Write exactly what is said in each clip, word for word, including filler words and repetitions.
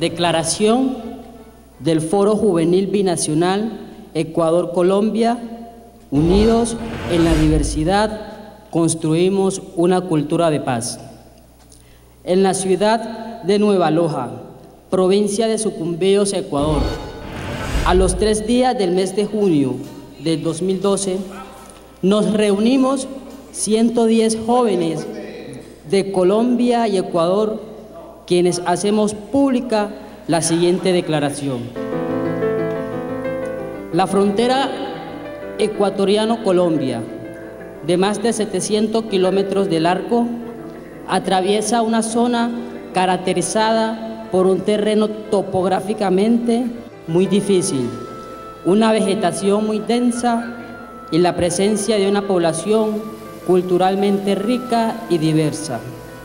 Declaración del Foro Juvenil Binacional Ecuador-Colombia, unidos en la diversidad, construimos una cultura de paz. En la ciudad de Nueva Loja, provincia de Sucumbíos, Ecuador, a los tres días del mes de junio del dos mil doce, nos reunimos ciento diez jóvenes de Colombia y Ecuador, quienes hacemos pública la siguiente declaración. La frontera ecuatoriano-Colombia, de más de setecientos kilómetros de largo, atraviesa una zona caracterizada por un terreno topográficamente muy difícil, una vegetación muy densa y la presencia de una población culturalmente rica y diversa.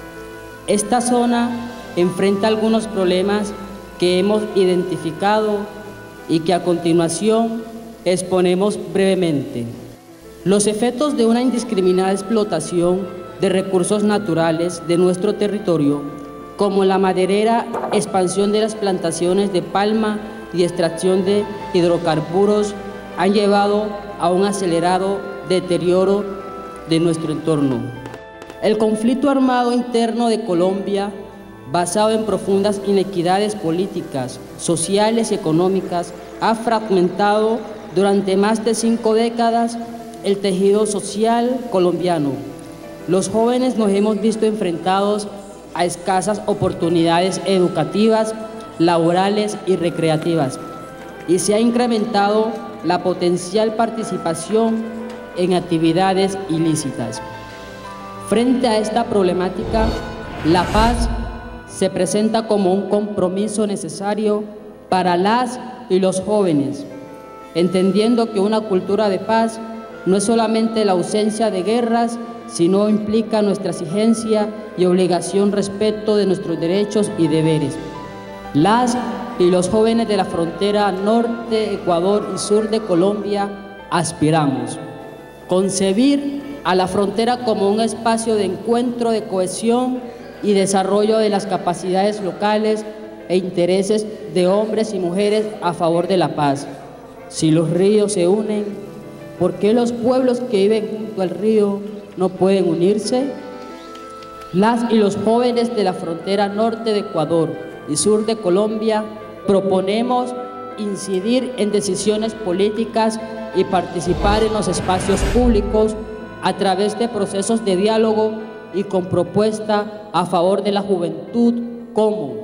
Esta zona enfrenta algunos problemas que hemos identificado y que a continuación exponemos brevemente. Los efectos de una indiscriminada explotación de recursos naturales de nuestro territorio, como la maderera, expansión de las plantaciones de palma y extracción de hidrocarburos, han llevado a un acelerado deterioro de nuestro entorno. El conflicto armado interno de Colombia, basado en profundas inequidades políticas, sociales y económicas, ha fragmentado durante más de cinco décadas el tejido social colombiano. Los jóvenes nos hemos visto enfrentados a escasas oportunidades educativas, laborales y recreativas, y se ha incrementado la potencial participación en actividades ilícitas. Frente a esta problemática, la paz se presenta como un compromiso necesario para las y los jóvenes, entendiendo que una cultura de paz no es solamente la ausencia de guerras, sino implica nuestra exigencia y obligación respecto de nuestros derechos y deberes. Las y los jóvenes de la frontera norte, Ecuador y sur de Colombia aspiramos concebir a la frontera como un espacio de encuentro, de cohesión y desarrollo de las capacidades locales e intereses de hombres y mujeres a favor de la paz. Si los ríos se unen, ¿por qué los pueblos que viven junto al río no pueden unirse? Las y los jóvenes de la frontera norte de Ecuador y sur de Colombia proponemos incidir en decisiones políticas y participar en los espacios públicos a través de procesos de diálogo y con propuesta a favor de la juventud, como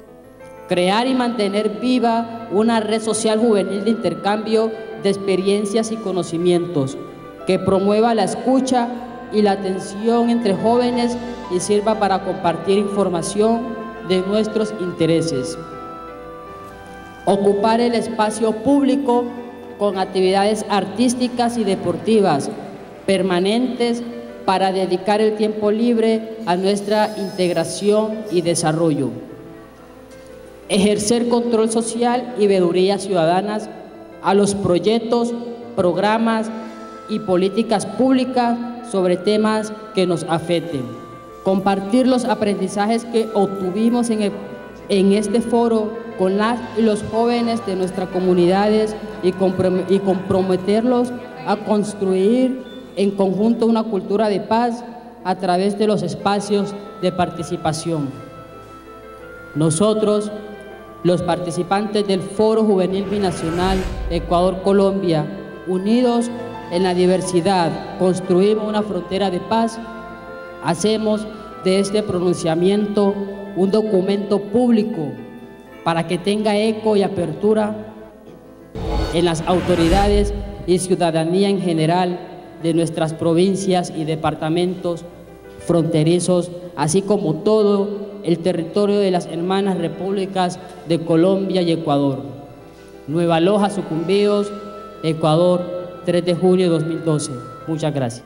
crear y mantener viva una red social juvenil de intercambio de experiencias y conocimientos que promueva la escucha y la atención entre jóvenes y sirva para compartir información de nuestros intereses. Ocupar el espacio público con actividades artísticas y deportivas permanentes para dedicar el tiempo libre a nuestra integración y desarrollo. Ejercer control social y veedurías ciudadanas a los proyectos, programas y políticas públicas sobre temas que nos afecten. Compartir los aprendizajes que obtuvimos en, el, en este foro con las y los jóvenes de nuestras comunidades y, comprom y comprometerlos a construir en conjunto una cultura de paz a través de los espacios de participación. Nosotros, los participantes del Foro Juvenil Binacional Ecuador-Colombia, unidos en la diversidad, construimos una frontera de paz, hacemos de este pronunciamiento un documento público para que tenga eco y apertura en las autoridades y ciudadanía en general de nuestras provincias y departamentos fronterizos, así como todo el territorio de las hermanas repúblicas de Colombia y Ecuador. Nueva Loja, Sucumbíos, Ecuador, tres de junio de dos mil doce. Muchas gracias.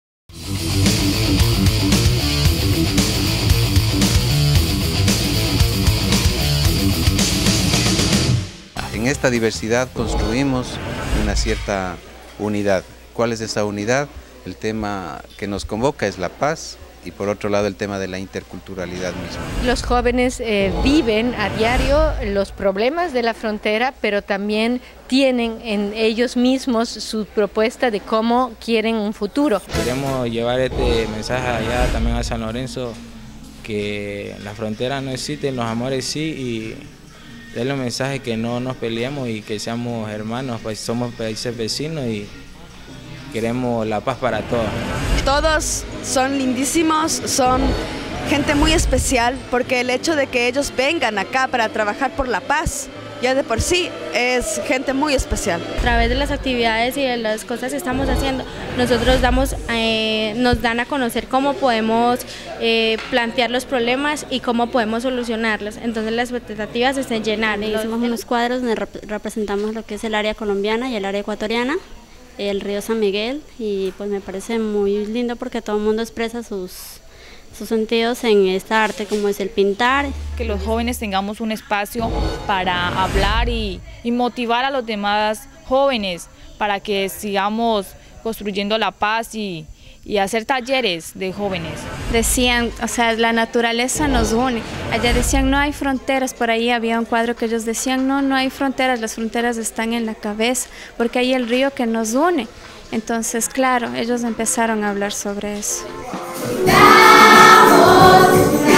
En esta diversidad construimos una cierta unidad. ¿Cuál es esa unidad? El tema que nos convoca es la paz y por otro lado el tema de la interculturalidad misma. Los jóvenes eh, viven a diario los problemas de la frontera, pero también tienen en ellos mismos su propuesta de cómo quieren un futuro. Queremos llevar este mensaje allá también a San Lorenzo, que las fronteras no existen, los amores sí, y darle un mensaje que no nos peleemos y que seamos hermanos, pues somos países vecinos y queremos la paz para todos. Todos son lindísimos, son gente muy especial, porque el hecho de que ellos vengan acá para trabajar por la paz, ya de por sí es gente muy especial. A través de las actividades y de las cosas que estamos haciendo, nosotros damos, eh, nos dan a conocer cómo podemos eh, plantear los problemas y cómo podemos solucionarlos. Entonces las expectativas se están llenando. Hicimos unos cuadros donde rep representamos lo que es el área colombiana y el área ecuatoriana, el río San Miguel, y pues me parece muy lindo porque todo el mundo expresa sus, sus sentidos en esta arte, como es el pintar. Que los jóvenes tengamos un espacio para hablar y, y motivar a los demás jóvenes para que sigamos construyendo la paz y, y hacer talleres de jóvenes. Decían, o sea, la naturaleza nos une. Allá decían, no hay fronteras, por ahí había un cuadro que ellos decían, no, no hay fronteras, las fronteras están en la cabeza, porque hay el río que nos une. Entonces, claro, ellos empezaron a hablar sobre eso. ¡Vamos!